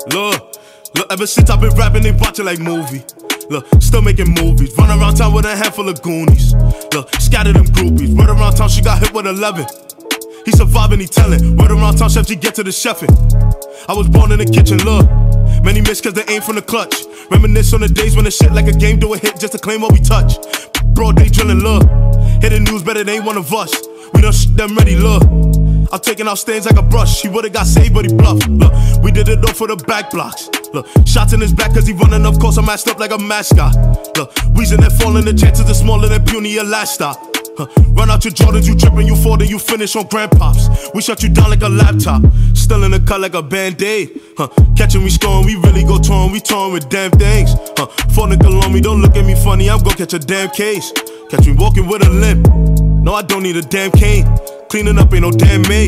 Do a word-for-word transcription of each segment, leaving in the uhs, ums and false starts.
Look, look, ever since I've been rapping, they watching like movie. Look, still making movies. Run around town with a handful of goonies. Look, scatter them groupies. Run around town, she got hit with eleven. He surviving, he tellin'. Word around town, chef, she get to the chefin'. I was born in the kitchen, look. Many miss cause they aim from the clutch. Reminisce on the days when the shit like a game do a hit just to claim what we touch. Broad day drillin', look. Hit the news better than ain't one of us. We done sh them ready, look. I'm taking out stains like a brush. He would've got saved, but he bluffed. Look, we did it all for the back blocks. Look, shots in his back cause he running up course. I'm masked up like a mascot. Look, wheezing and falling, the chances are smaller than puny, your last stop. Huh. Run out your Jordans, you trippin', you fall, then you finish on grandpops. We shut you down like a laptop, still in the cut like a band-aid. Huh. Catching me scoring, we really go torn, we torn with damn things. Huh. Fall nickel on me, don't look at me funny, I'm gon' catch a damn case. Catch me walking with a limp, no I don't need a damn cane. Cleaning up ain't no damn maid.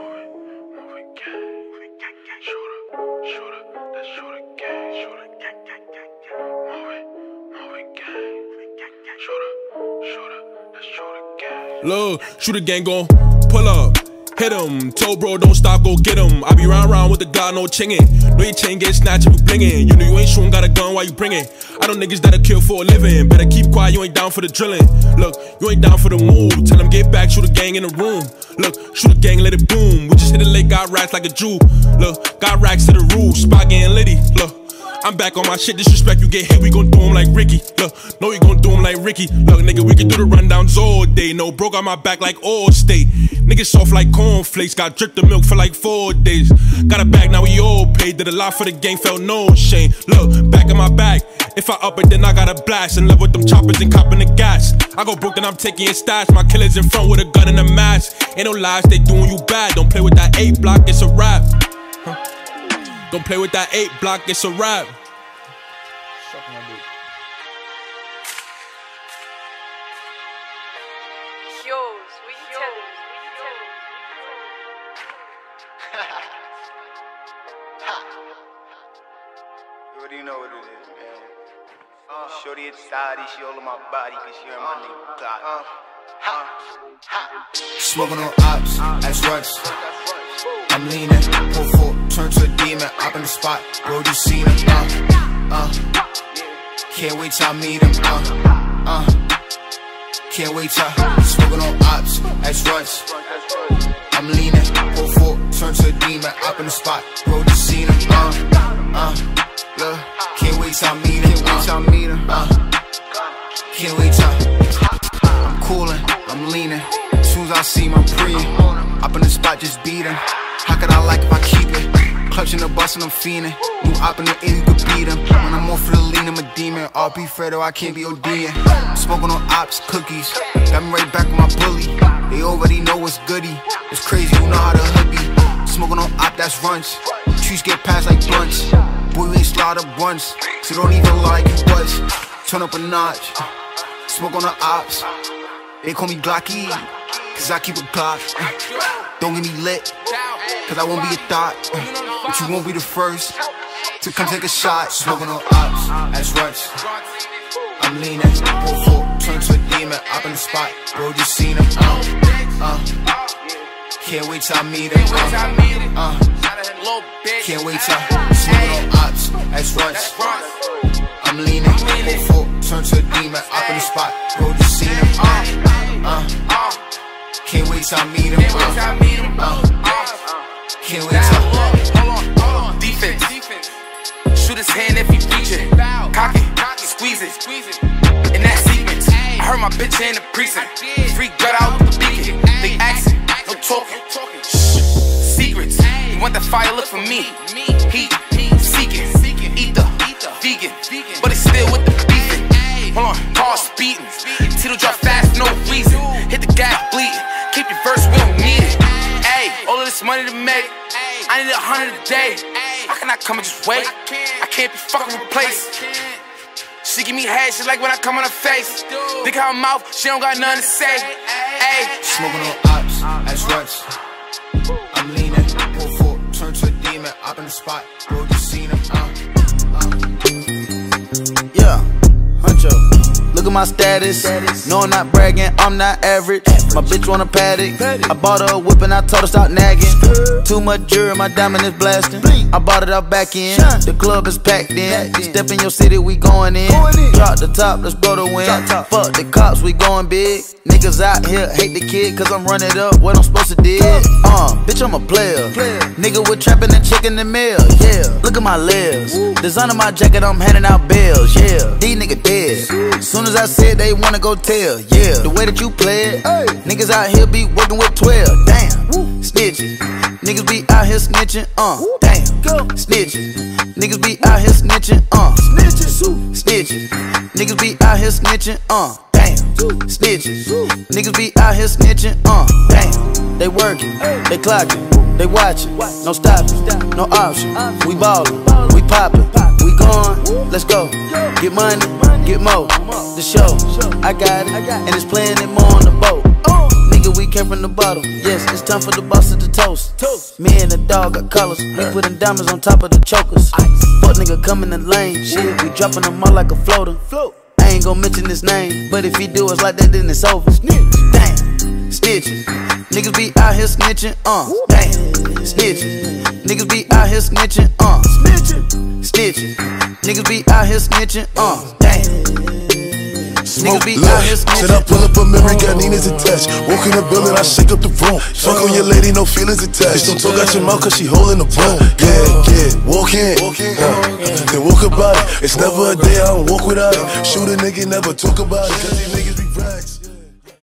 Look, shooter gang gon' pull up, hit him. Told bro don't stop, go get him. I be round round with the Glock, no chingin'. Know your chain get snatched if you blingin'. You know you ain't shootin', got a gun while you bringin'. I know niggas that'll kill for a living. Better keep quiet, you ain't down for the drillin'. Look, you ain't down for the move. Tell them get back, shoot a gang in the room. Look, shoot a gang, let it boom. We just hit a lake, got racks like a Jew. Look, got racks to the roof, spot getting litty. Look, I'm back on my shit, disrespect, you get hit, we gon' do him like Ricky. Look, no, we gon' do him like Ricky. Look, nigga, we can do the rundowns all day. No, broke on my back like Allstate. Niggas soft like cornflakes, got dripped the milk for like four days. Got a bag, now we all paid. Did a lot for the gang, felt no shame. Look, back in my bag. If I up it, then I gotta blast and live with them choppers and copping the gas. I go broke, then I'm taking your stash. My killer's in front with a gun and a mask. Ain't no lies, they doing you bad. Don't play with that eight block, it's a rap. Huh. Don't play with that eight block, it's a rap. You already know what it is, man. Uh, Shorty it's tidy, she all in my body, cause she heard my nigga God. Uh, ha, ha. Smoking on ops, as runs. I'm leaning, pull full, turn to a demon, up in the spot, bro, you seen him, uh, uh. Can't wait till I meet him, uh, uh. Can't wait till smoking on ops, as runs. I'm leaning, pull full, turn to a demon, up in the spot, bro, you seen him, uh, uh. Look, can't wait till I meet him, can't wait till I meet him, uh. Can't wait till I'm coolin', I'm leaning. As soon as I see him, I'm preying. Up in the spot, just beat him. How could I like if I keep it? Clutching the bus and I'm fiending. New op in the eighties could beat him. When I'm off for the lean, I'm a demon. R P Fredo, I can't be ODing. Smoking on ops, cookies. Got me right back with my bully. They already know what's goody. It's crazy, you know how to hood be. Smoking on op, that's runs. Trees get passed like blunts. Boy, we ain't slaughter once, so don't even like you was. Turn up a notch, smoke on the ops. They call me Glocky, cause I keep a Glock. Don't get me lit, cause I won't be a thought. But you won't be the first to come take a shot. Smoking on ops, as runs. I'm leaning, pull full, turn to a demon, up in the spot. Bro, just seen him, uh, uh. Can't wait till I meet him, uh, uh. Can't wait till smoking on ops, as runs. I'm leaning, pull full, turn to a demon, up in the spot. Bro, just seen him, uh, uh. Can't wait till I meet him, uh, uh. Can't wait till defense. Shoot his hand if he reach it. Cock it, squeeze it. In that sequence, I heard my bitch in the precinct. Freak gut out with the beacon. They asking, no talking. Shh, secrets. You want that fire, look for me. Heat, seeking, ether, vegan, but it's still with the beefing. Hold on, car speeding. Tito drop fast for no reason. Hit the gas, bleeding. Keep your verse, we don't need it. Ayy, all of this money to make. I need a hundred a day. How can I come and just wait? I can't be fucking replaced. She give me head, she like when I come on her face. Think her mouth, she don't got nothing to say. Ayy, smoking on ops, as runs. I'm leaning, pull full, turn to a demon, up in the spot. Bro, you seen him, uh, uh. Yeah, Huncho, look at my status. No, I'm not bragging, I'm not average. My bitch want a paddock. I bought her a whip and I told her stop nagging. Too much jewelry, my diamond is blasting. I bought it out back in. The club is packed in. Step in your city, we going in. Drop the top, let's go to win. Fuck the cops, we going big. Niggas out here hate the kid, cause I'm running up what I'm supposed to do. Uh, bitch, I'm a player. Nigga with trapping and chicken the mail. Yeah, look at my legs. Designer my jacket, I'm handing out bills. Yeah, these niggas dead. Soon as I said they wanna go tell. Yeah, the way that you play it. Niggas out here be working with twelve. Damn, snitching. Niggas be out here snitching. Uh, damn, snitching. Niggas be out here snitching. Uh, snitching. Snitching. Niggas be out here snitching. Uh, damn, snitching. Niggas be out here snitching. Uh, damn. They working, they clocking, they watching. No stopping, no option. We ballin', we poppin', we gone. Let's go. Get money, get more. The show, I got it, and it's playing it more on the boat. Nigga, we came from the bottom. Yes, it's time for the boss to toast. Me and the dog got colors. We putting diamonds on top of the chokers. Fuck nigga come in the lane. Shit, we dropping them all like a floater. I ain't gon' mention his name, but if he do us like that, then it's over. Damn, snitching. Niggas be out here snitching. Uh, damn, snitching. Niggas be out here snitching. Uh, snitching. Snitching. Niggas be out here snitching. Uh, damn. Smoke, look, should I pull up a memory, got Nina's attached. Walk in the building, I shake up the room. Fuck on your lady, no feelings attached. Don't talk out your mouth cause she holding the broom. Yeah, yeah, walk in, uh, then walk about it. It's never a day I don't walk without it. Shoot a nigga, never talk about it. Cause these niggas